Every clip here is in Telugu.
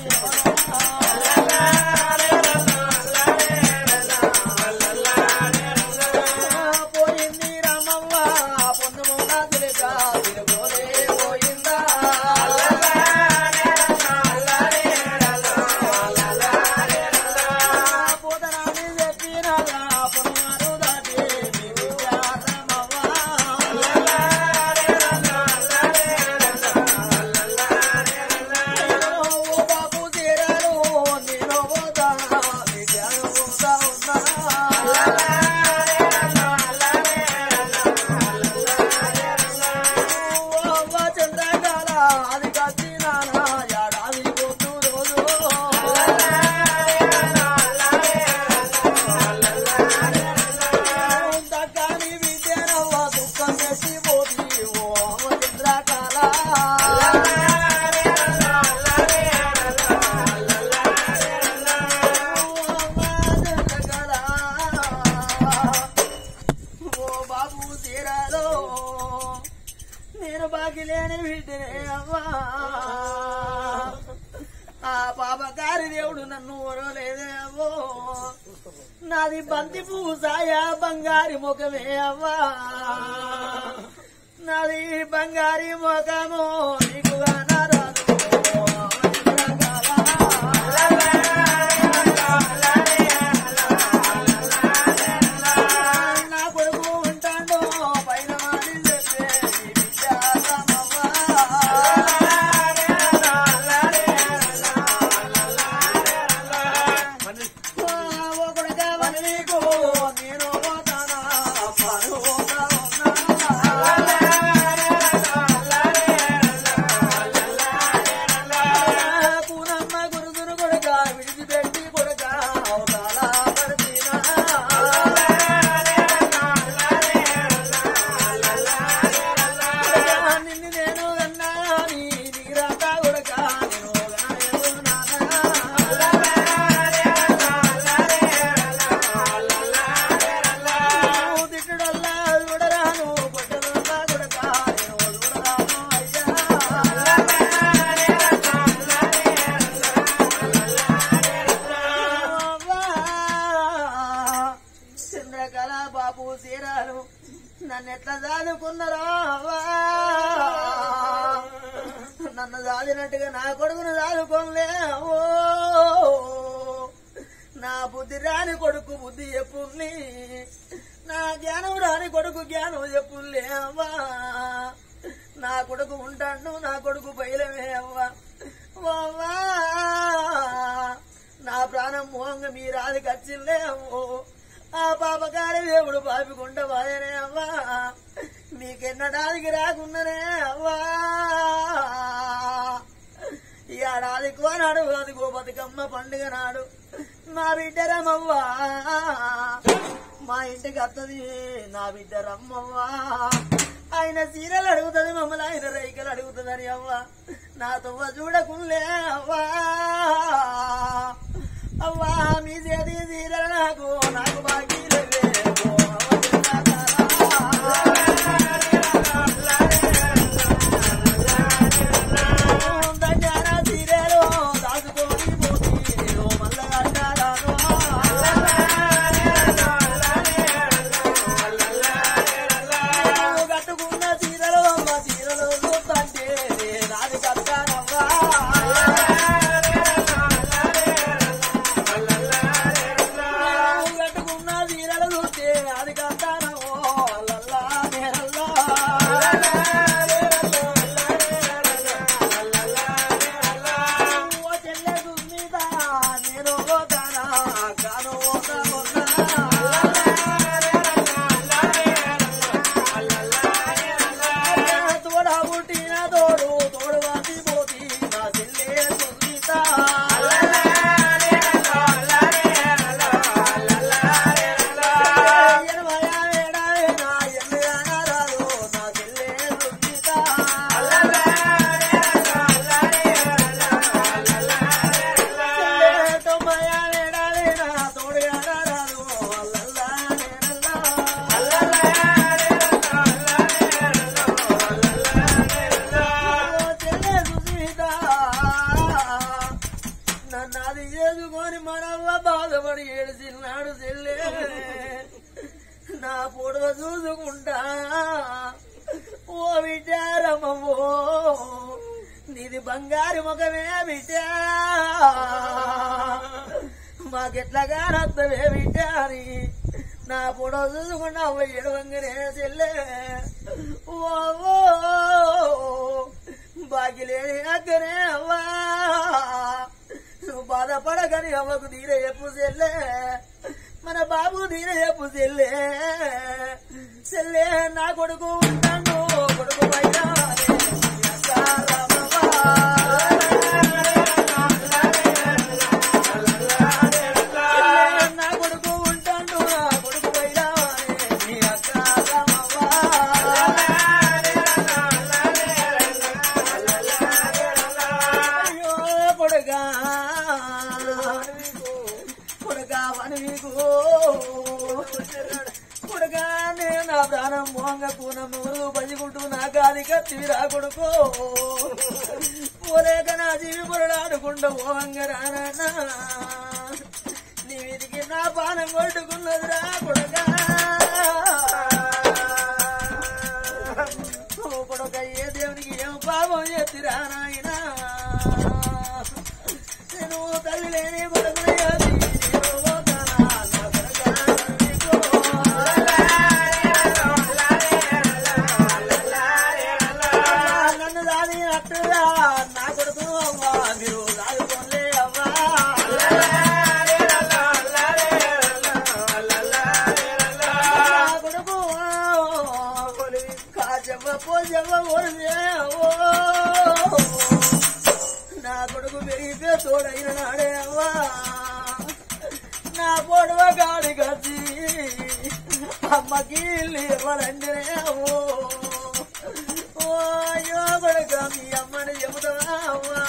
నేను బాకి లేని బిడ్డనే అవ్వా. ఆ పాపకారి దేవుడు నన్ను ఓరలేదే అవ్వో. నాది బంతి పువ్వు సాయ బంగారి ముఖమే అవ్వా. నాది బంగారి ముఖము నీకు రాదు. బాబు తీరాలు నన్ను ఎట్లా దాదుకున్నారా? నన్ను దాదినట్టుగా నా కొడుకును దాదుకోలే. ఓ నా బుద్ధి రాని కొడుకు బుద్ధి చెప్పుల్ని, నా జ్ఞానం రాని కొడుకు జ్ఞానం చెప్పులే అవ్వా. నా కొడుకు ఉంటాడు, నా కొడుకు బయలమే అవ్వా. అవ్వా నా ప్రాణం మోహంగా మీ రాది ఖర్చులే అవ్వో. ఆ పాపకారి దేవుడు పాపికుంట వాయనే అవ్వా. మీకెన్నడానికి రాకున్ననే అవ్వా. ఈ ఏడాది కోనాడు అది బతుకమ్మ పండుగ నాడు మా బిడ్డ రమ్మవ్వా. మా ఇంటికి వస్తుంది నా బిడ్డ రమ్మవ్వా. ఆయన చీరలు అడుగుతుంది, మమ్మల్ని ఆయన రైకలు అడుగుతుందని అవ్వా. నా తొవ్వ చూడకులే అవ్వా. అవ్వా మీ చేతి చీరలు నాకు నాకు బాకీ లేవే. చీరలో నన్ను అది చేసుకొని మనవ్వ బాధపడి ఏడుసిన్నాడు చెల్లే నా పొడవ చూసుకుంటా ఓ విచారమవో నీది బంగారు ముఖమే బిడ్డా మాకెట్లాగా రద్దవే బిడ్డా అని నా పొడవ చూసుకుంటా అవ్వ ఏడవంగనే చెల్లే ఓ బాగిలేని అక్కనే అవ్వా నువ్వు బాధపడకని అవ్వకు తీర చెప్పు చెల్లే మన బాబు తీర చెప్పు చెల్లే చెల్లే నా కొడుకు ఉంటాను కొడుకు పైన నా కొడుకు ఉంటాను కొడుకు పైన నీ అక్క కొడుకానే నా ప్రాణం మోంగ కూనమ్మ పదిగుంటూ నా గాలి కత్తివి రా కొడుకో పోలేక నా జీవి పొరలాడుకుంటూ ఓంగ రానా నీ వీధికి నా పానం కొట్టుకున్నది రా కొడుకా కొడుక ఏ దేవునికి ఏం పాపం చేతిరా నాయనా నేను తల్లి లేని కొడుకునే నా కొడుకు అవ్వా మీరు లాగుకోలే అవ్వా కొడుకు కాజవ్వ పోజవ్వ ఓడితే అవో నా కొడుకు పెరిగితే తోడైన నాడే అవ్వా నా పొడవ గాడి కచ్చి అమ్మకి ఎవరంటే అవో అయ్యో కొడుక మీ అమ్మని చెబుతావా అవ్వా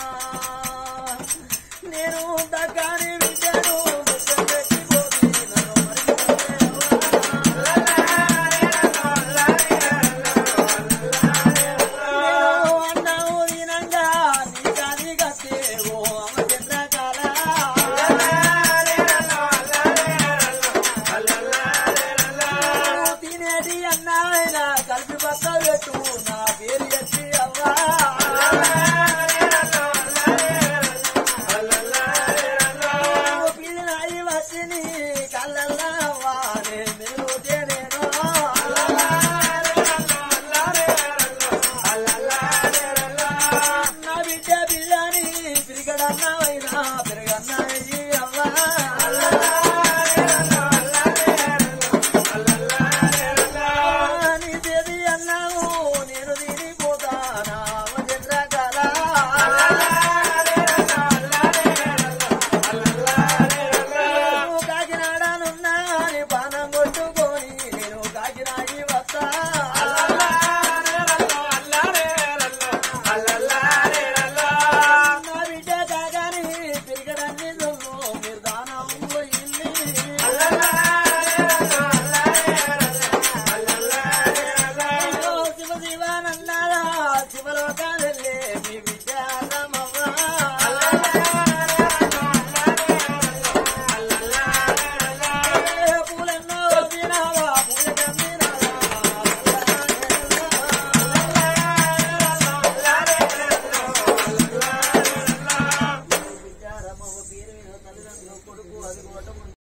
నేను తగ్గాని విద్యను అన్నావు దీనంగా నీ కాని కత్తేవో అమ్మ చంద్రకాల తినేది అన్నాయినా కలిపి పక్క పెట్టు నా పేరు చెప్పి అవ్వా పిల్లి వచ్చి కళ్ళల్లా అవ్వా నేను తేనేను నా బిడ్డ పిల్లని పిరిగడన్నావైనా పెరగన్నాయి అవ్వా శివలోకాలే మీ విచారమవ్వా పూలెన్నో తినావా విచారమవ్వ పేరు తల్లిదండ్రులు కొడుకు అది